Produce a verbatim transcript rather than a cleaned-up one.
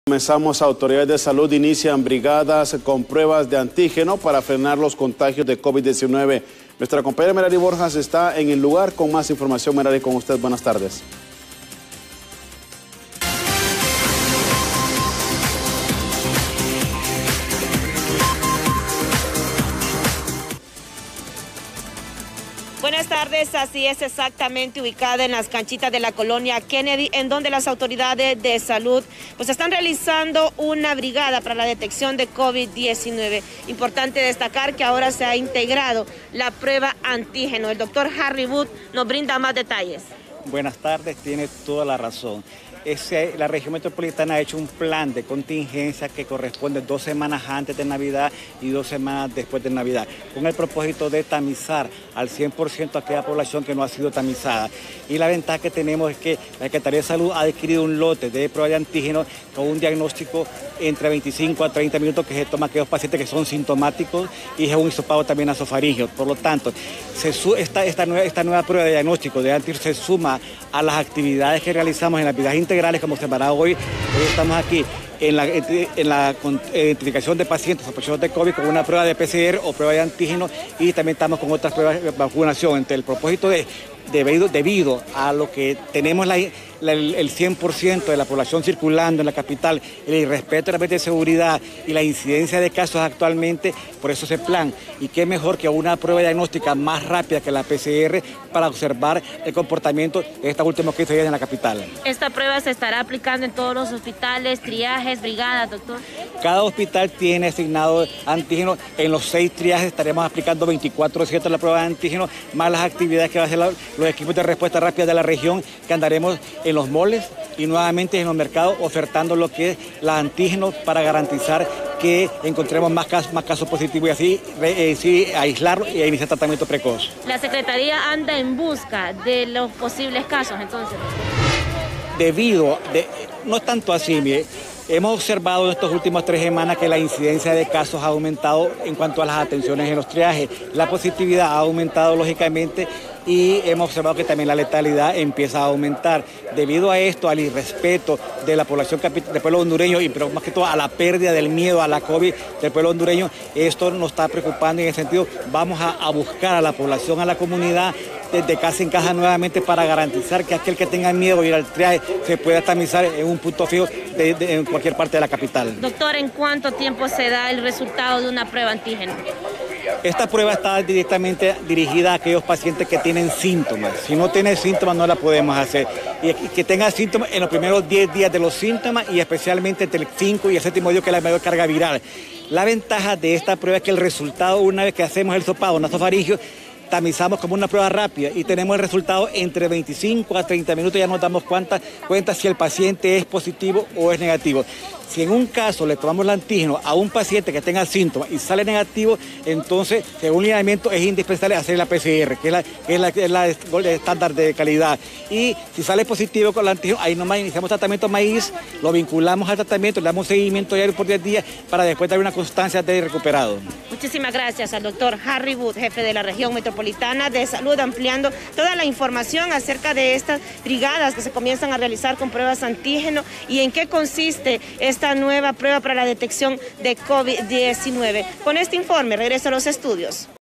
Comenzamos, autoridades de salud inician brigadas con pruebas de antígeno para frenar los contagios de COVID diecinueve. Nuestra compañera Merari Borjas está en el lugar con más información. Merari, con usted, buenas tardes. Buenas tardes, así es, exactamente ubicada en las canchitas de la colonia Kennedy, en donde las autoridades de salud pues están realizando una brigada para la detección de COVID diecinueve. Importante destacar que ahora se ha integrado la prueba antígeno. El doctor Harry Wood nos brinda más detalles. Buenas tardes, tiene toda la razón. Ese, la región metropolitana ha hecho un plan de contingencia que corresponde dos semanas antes de Navidad y dos semanas después de Navidad, con el propósito de tamizar al cien por ciento a aquella población que no ha sido tamizada. Y la ventaja que tenemos es que la Secretaría de Salud ha adquirido un lote de pruebas de antígeno con un diagnóstico entre veinticinco a treinta minutos que se toma a aquellos pacientes que son sintomáticos y es un hisopado también nasofaringeo. Por lo tanto, se su, esta, esta, nueva, esta nueva prueba de diagnóstico de antígeno se suma a las actividades que realizamos en las vidas integrales, como se llamará hoy. Hoy estamos aquí en la, en la identificación de pacientes sospechosos de COVID con una prueba de P C R o prueba de antígeno, y también estamos con otras pruebas de vacunación. Entre el propósito de Debido, debido a lo que tenemos la, la, el cien por ciento de la población circulando en la capital, el respeto a la medida de seguridad y la incidencia de casos actualmente, por eso ese plan. Y qué mejor que una prueba diagnóstica más rápida que la P C R para observar el comportamiento de estos últimos quince días en la capital. ¿Esta prueba se estará aplicando en todos los hospitales, triajes, brigadas, doctor? Cada hospital tiene asignado antígeno. En los seis triajes estaremos aplicando veinticuatro siete la prueba de antígeno, más las actividades que va a hacer la los equipos de respuesta rápida de la región, que andaremos en los moles y nuevamente en los mercados ofertando lo que es la antígeno para garantizar que encontremos más casos, más casos positivos y así eh, sí, aislarlo y iniciar tratamiento precoz. La Secretaría anda en busca de los posibles casos, entonces. Debido, de, no es tanto así, mire. Hemos observado en estas últimas tres semanas que la incidencia de casos ha aumentado en cuanto a las atenciones en los triajes. La positividad ha aumentado lógicamente y hemos observado que también la letalidad empieza a aumentar. Debido a esto, al irrespeto de la población del pueblo hondureño y pero más que todo a la pérdida del miedo a la COVID del pueblo hondureño, esto nos está preocupando y en ese sentido vamos a, a buscar a la población, a la comunidad, desde casa en casa nuevamente para garantizar que aquel que tenga miedo de ir al triaje se pueda tamizar en un punto fijo de, de, en cualquier parte de la capital. Doctor, ¿en cuánto tiempo se da el resultado de una prueba antígeno? Esta prueba está directamente dirigida a aquellos pacientes que tienen síntomas. Si no tienen síntomas no la podemos hacer. Y que tengan síntomas en los primeros diez días de los síntomas y especialmente entre el cinco y el séptimo día, que es la mayor carga viral. La ventaja de esta prueba es que el resultado, una vez que hacemos el hisopado nasofaringeo, tamizamos como una prueba rápida y tenemos el resultado entre veinticinco a treinta minutos, ya nos damos cuenta, cuenta si el paciente es positivo o es negativo. Si en un caso le tomamos el antígeno a un paciente que tenga síntomas y sale negativo, entonces, según el lineamiento, es indispensable hacer la P C R, que es la, que es la, que es la estándar de calidad. Y si sale positivo con el antígeno, ahí nomás iniciamos tratamiento maíz, lo vinculamos al tratamiento, le damos seguimiento diario por diez días para después dar una constancia de recuperado. Muchísimas gracias al doctor Harry Wood, jefe de la región metropolitana de salud, ampliando toda la información acerca de estas brigadas que se comienzan a realizar con pruebas antígeno y en qué consiste esta esta nueva prueba para la detección de COVID diecinueve. Con este informe regreso a los estudios.